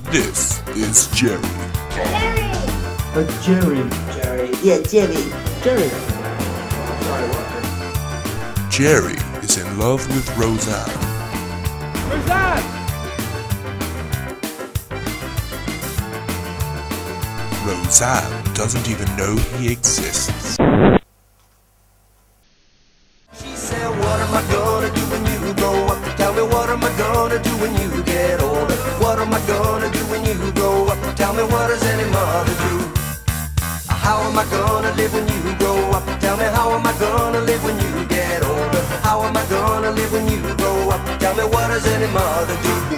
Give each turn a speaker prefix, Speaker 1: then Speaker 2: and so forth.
Speaker 1: This is Jerry.
Speaker 2: Jerry.
Speaker 3: Jerry. Yeah, Jerry.
Speaker 2: Jerry.
Speaker 1: Jerry is in love with Roseanne.
Speaker 2: Roseanne!
Speaker 1: Roseanne doesn't even know he exists.
Speaker 4: She said, what am I gonna do when you grow up? Tell me, what am I gonna do when you get older? What am I gonna do when you grow up? Tell me, what does any mother do? How am I gonna live when you grow up? Tell me, how am I gonna live when you get older? How am I gonna live when you grow up? Tell me, what does any mother do?